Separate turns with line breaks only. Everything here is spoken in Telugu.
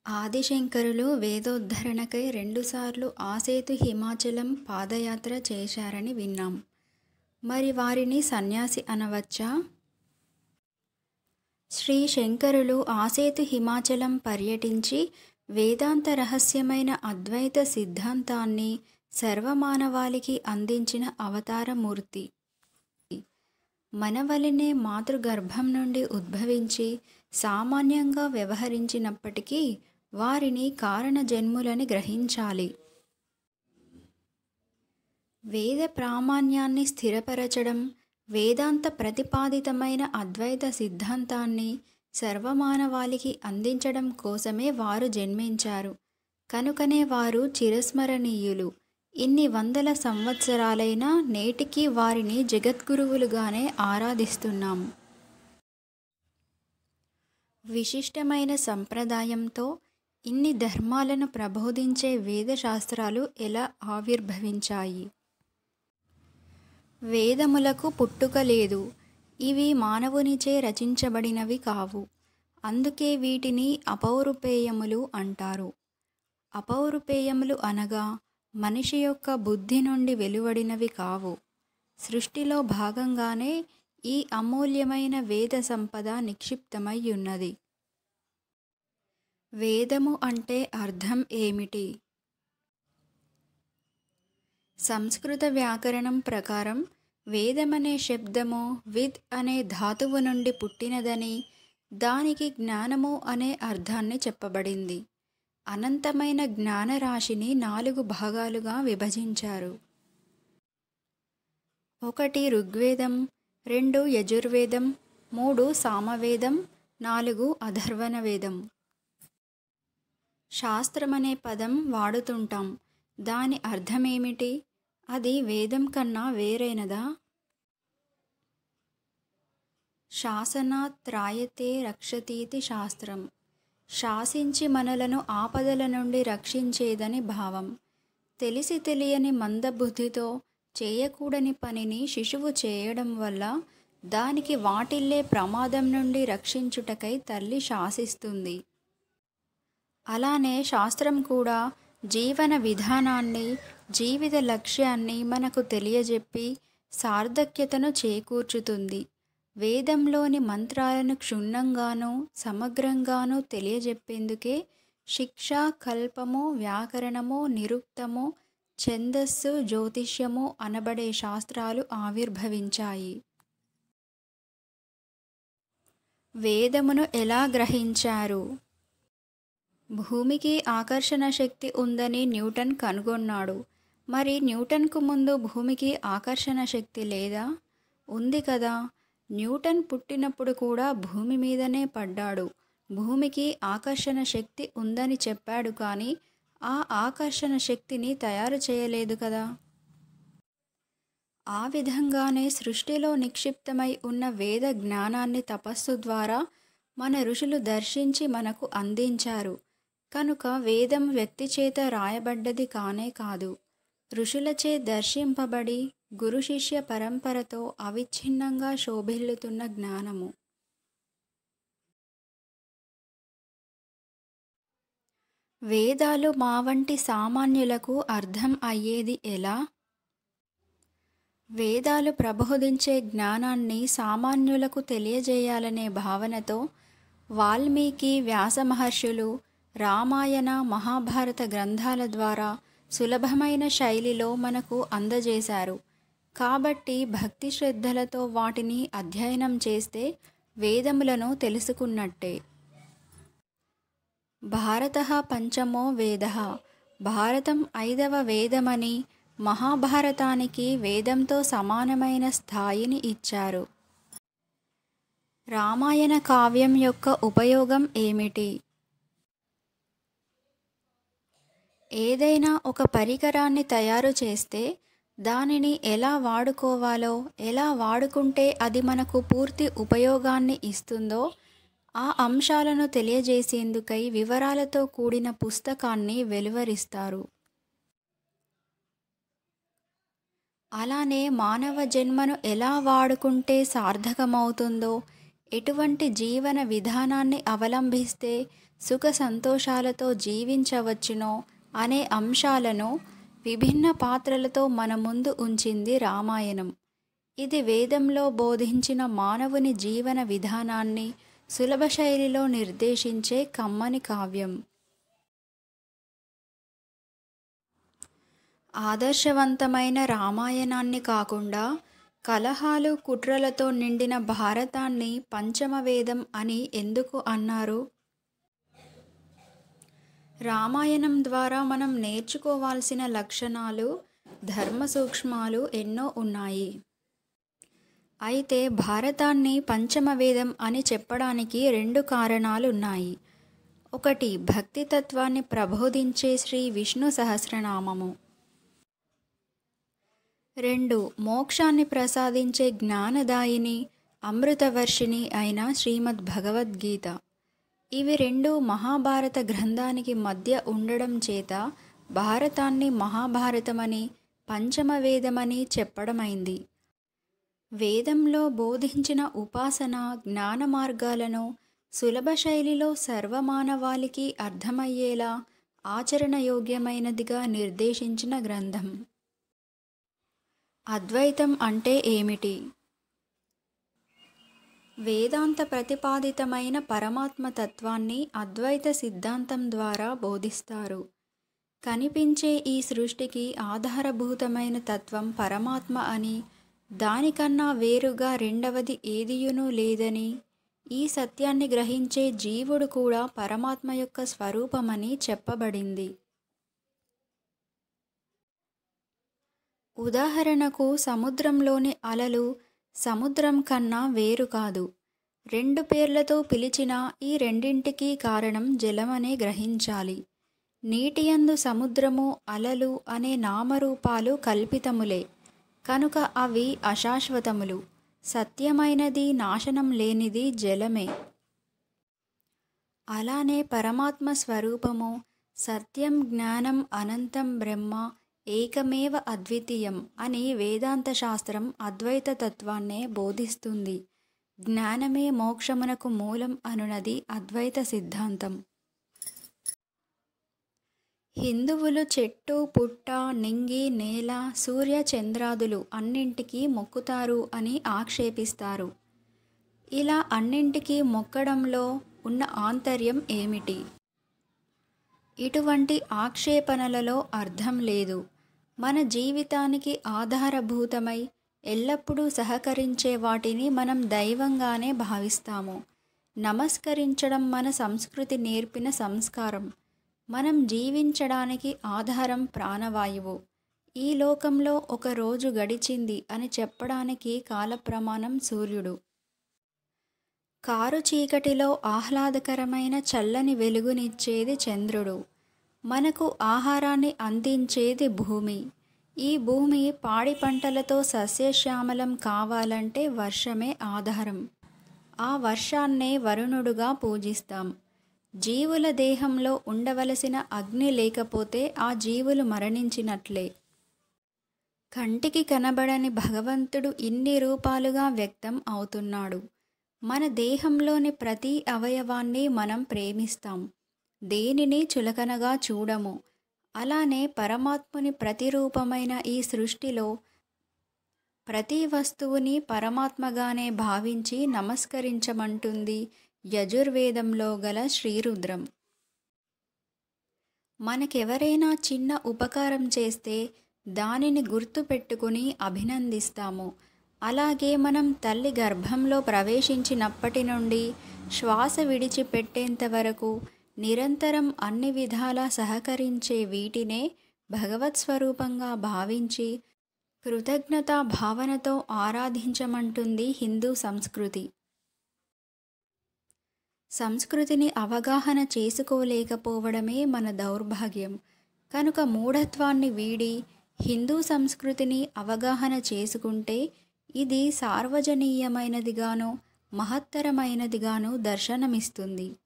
ఆదిశంకరులు వేదోద్ధరణకై రెండుసార్లు ఆసేతు హిమాచలం పాదయాత్ర చేశారని విన్నాం. మరి వారిని సన్యాసి అనవచ్చా? శ్రీ శంకరులు ఆసేతు హిమాచలం పర్యటించి వేదాంత రహస్యమైన అద్వైత సిద్ధాంతాన్ని సర్వమానవాళికి అందించిన అవతారమూర్తి. మనవలనే మాతృగర్భం నుండి ఉద్భవించి సామాన్యంగా వ్యవహరించినప్పటికీ వారిని కారణజన్ములని గ్రహించాలి. వేద ప్రామాణ్యాన్ని స్థిరపరచడం, వేదాంత ప్రతిపాదితమైన అద్వైత సిద్ధాంతాన్ని సర్వమానవాళికి అందించడం కోసమే వారు జన్మించారు. కనుకనే వారు చిరస్మరణీయులు. ఇన్ని వందల సంవత్సరాలైనా నేటికీ వారిని జగద్గురువులుగానే ఆరాధిస్తున్నాం. విశిష్టమైన సంప్రదాయంతో ఇన్ని ధర్మాలను ప్రబోధించే వేదశాస్త్రాలు ఎలా ఆవిర్భవించాయి? వేదములకు పుట్టుక లేదు. ఇవి మానవునిచే రచించబడినవి కావు. అందుకే వీటిని అపౌరుపేయములు అంటారు. అపౌరుపేయములు అనగా మనిషి యొక్క బుద్ధి నుండి వెలువడినవి కావు. సృష్టిలో భాగంగానే ఈ అమూల్యమైన వేద సంపద నిక్షిప్తమై ఉన్నది. వేదము అంటే అర్థం ఏమిటి? సంస్కృత వ్యాకరణం ప్రకారం వేదమనే శబ్దము విద్ అనే ధాతువు నుండి పుట్టినదని, దానికి జ్ఞానము అనే అర్థాన్ని చెప్పబడింది. అనంతమైన జ్ఞానరాశిని 4 భాగాలుగా విభజించారు. 1 ఋగ్వేదం, 2 యజుర్వేదం, 3 సామవేదం, 4 అథర్వణ వేదం. శాస్త్రమనే పదం వాడుతుంటాం. దాని అర్థమేమిటి? అది వేదం కన్నా వేరైనదా? శాసనాత్ త్రాయతే రక్షతీతి శాస్త్రం. శాసించి మనలను ఆపదల నుండి రక్షించేదని భావం. తెలిసి తెలియని మందబుద్ధితో చేయకూడని పనిని శిశువు చేయడం వల్ల దానికి వాటిల్లే ప్రమాదం నుండి రక్షించుటకై తల్లి శాసిస్తుంది. అలానే శాస్త్రం కూడా జీవన విధానాన్ని, జీవిత లక్ష్యాన్ని మనకు తెలియజెప్పి సార్థక్యతను చేకూర్చుతుంది. వేదంలోని మంత్రాలను క్షుణ్ణంగానూ సమగ్రంగానూ తెలియజెప్పేందుకే శిక్ష, కల్పము, వ్యాకరణము, నిరుక్తము, ఛందస్సు, జ్యోతిష్యము అనబడే శాస్త్రాలు ఆవిర్భవించాయి. వేదమును ఎలా గ్రహించారు? భూమికి ఆకర్షణ శక్తి ఉందని న్యూటన్ కనుగొన్నాడు. మరి న్యూటన్కు ముందు భూమికి ఆకర్షణ శక్తి లేదా? ఉంది కదా. న్యూటన్ పుట్టినప్పుడు కూడా భూమి మీదనే పడ్డాడు. భూమికి ఆకర్షణ శక్తి ఉందని చెప్పాడు కానీ ఆ ఆకర్షణ శక్తిని తయారు చేయలేదు కదా. ఆ విధంగానే సృష్టిలో నిక్షిప్తమై ఉన్న వేద జ్ఞానాన్ని తపస్సు ద్వారా మన ఋషులు దర్శించి మనకు అందించారు. కనుక వేదం వ్యక్తి చేత రాయబడ్డది కానే కాదు. ఋషులచే దర్శింపబడి గురు శిష్య పరంపరతో అవిచ్ఛిన్నంగా శోభిల్లుతున్న జ్ఞానము. వేదాలు మా వంటి సామాన్యులకు అర్థం అయ్యేది ఎలా? వేదాలు ప్రబోధించే జ్ఞానాన్ని సామాన్యులకు తెలియజేయాలనే భావనతో వాల్మీకి, వ్యాస మహర్షులు రామాయణ, మహాభారత గ్రంథాల ద్వారా సులభమైన శైలిలో మనకు అందజేశారు. కాబట్టి భక్తి శ్రద్ధలతో వాటిని అధ్యయనం చేస్తే వేదములను తెలుసుకున్నట్టే. భారతః పంచమో వేదః. భారతం 5వ వేదమని, మహాభారతానికి వేదంతో సమానమైన స్థాయిని ఇచ్చారు. రామాయణ కావ్యం యొక్క ఉపయోగం ఏమిటి? ఏదైనా ఒక పరికరాన్ని తయారు చేస్తే దానిని ఎలా వాడుకోవాలో, ఎలా వాడుకుంటే అది మనకు పూర్తి ఉపయోగాన్ని ఇస్తుందో ఆ అంశాలను తెలియజేసేందుకై వివరాలతో కూడిన పుస్తకాన్ని వెలువరిస్తారు. అలానే మానవ జన్మను ఎలా వాడుకుంటే సార్థకమవుతుందో, ఎటువంటి జీవన విధానాన్ని అవలంబిస్తే సుఖ సంతోషాలతో జీవించవచ్చునో అనే అంశాలను విభిన్న పాత్రలతో మన ముందు ఉంచింది రామాయణం. ఇది వేదంలో బోధించిన మానవుని జీవన విధానాన్ని సులభ శైలిలో నిర్దేశించే కమ్మని కావ్యం. ఆదర్శవంతమైన రామాయణాన్ని కాకుండా కలహాలు కుట్రలతో నిండిన భారతాన్ని పంచమ వేదం అని ఎందుకు అన్నారు? రామాయణం ద్వారా మనం నేర్చుకోవాల్సిన లక్షణాలు, ధర్మ సూక్ష్మాలు ఎన్నో ఉన్నాయి. అయితే భారతాన్ని పంచమ వేదం అని చెప్పడానికి 2 కారణాలున్నాయి. 1. భక్తి తత్వాన్ని ప్రబోధించే శ్రీ విష్ణు సహస్రనామము. 2. మోక్షాన్ని ప్రసాదించే జ్ఞానదాయిని, అమృతవర్షిణి అయిన శ్రీమద్ భగవద్గీత. ఇవి 2 మహాభారత గ్రంథానికి మధ్య ఉండడం చేత భారతాన్ని మహాభారతమని, పంచమ వేదమని చెప్పడమైంది. వేదంలో బోధించిన ఉపాసన, జ్ఞాన మార్గాలను సులభ శైలిలో సర్వమానవాళికి అర్థమయ్యేలా ఆచరణయోగ్యమైనదిగా నిర్దేశించిన గ్రంథం. అద్వైతం అంటే ఏమిటి? వేదాంత ప్రతిపాదితమైన పరమాత్మ తత్వాన్ని అద్వైత సిద్ధాంతం ద్వారా బోధిస్తారు. కనిపించే ఈ సృష్టికి ఆధారభూతమైన తత్వం పరమాత్మ అని, దానికన్నా వేరుగా రెండవది ఏదియునూ లేదని, ఈ సత్యాన్ని గ్రహించే జీవుడు కూడా పరమాత్మ యొక్క స్వరూపమని చెప్పబడింది. ఉదాహరణకు సముద్రంలోని అలలు సముద్రం కన్నా వేరు కాదు. 2 పేర్లతో పిలిచినా ఈ రెండింటికి కారణం జలమనే గ్రహించాలి. నీటియందు సముద్రము, అలలు అనే నామరూపాలు కల్పితములే, కనుక అవి అశాశ్వతములు. సత్యమైనది, నాశనం లేనిది జలమే. అలానే పరమాత్మ స్వరూపము సత్యం, జ్ఞానం, అనంతం బ్రహ్మ, ఏకమేవ అద్వితీయం అని వేదాంత శాస్త్రం అద్వైత తత్వాన్నే బోధిస్తుంది. జ్ఞానమే మోక్షమునకు మూలం అనునది అద్వైత సిద్ధాంతం. హిందువులు చెట్టు, పుట్ట, నింగి, నేల, సూర్య, చంద్రాదులు అన్నింటికీ మొక్కుతారు అని ఆక్షేపిస్తారు. ఇలా అన్నింటికీ మొక్కడంలో ఉన్న ఆంతర్యం ఏమిటి? ఇటువంటి ఆక్షేపణలలో అర్థం లేదు. మన జీవితానికి ఆధారభూతమై ఎల్లప్పుడూ సహకరించే వాటిని మనం దైవంగానే భావిస్తాము. నమస్కరించడం మన సంస్కృతి నేర్పిన సంస్కారం. మనం జీవించడానికి ఆధారం ప్రాణవాయువు. ఈ లోకంలో ఒక రోజు గడిచింది అని చెప్పడానికి కాలప్రమాణం సూర్యుడు. కారు చీకటిలో ఆహ్లాదకరమైన చల్లని వెలుగునిచ్చేది చంద్రుడు. మనకు ఆహారాన్ని అందించేది భూమి. ఈ భూమి పాడి పంటలతో సస్యశ్యామలం కావాలంటే వర్షమే ఆధారం. ఆ వర్షాన్నే వరుణుడుగా పూజిస్తాం. జీవుల దేహంలో ఉండవలసిన అగ్ని లేకపోతే ఆ జీవులు మరణించినట్లే. కంటికి కనబడని భగవంతుడు ఇన్ని రూపాలుగా వ్యక్తం అవుతున్నాడు. మన దేహంలోని ప్రతి అవయవాన్ని మనం ప్రేమిస్తాం. దేనిని చులకనగా చూడము. అలానే పరమాత్ముని ప్రతిరూపమైన ఈ సృష్టిలో ప్రతి వస్తువుని పరమాత్మగానే భావించి నమస్కరించమంటుంది యజుర్వేదంలో గల శ్రీరుద్రం. మనకెవరైనా చిన్న ఉపకారం చేస్తే దానిని గుర్తు పెట్టుకుని అభినందిస్తాము. అలాగే మనం తల్లి గర్భంలో ప్రవేశించినప్పటి నుండి శ్వాస విడిచిపెట్టేంత వరకు నిరంతరం అన్ని విధాలా సహకరించే వీటినే భగవత్ స్వరూపంగా భావించి కృతజ్ఞతా భావనతో ఆరాధించమంటుంది హిందూ సంస్కృతి. సంస్కృతిని అవగాహన చేసుకోలేకపోవడమే మన దౌర్భాగ్యం. కనుక మూఢత్వాన్ని వీడి హిందూ సంస్కృతిని అవగాహన చేసుకుంటే ఇది సార్వజనీయమైనదిగాను మహత్తరమైనదిగాను దర్శనమిస్తుంది.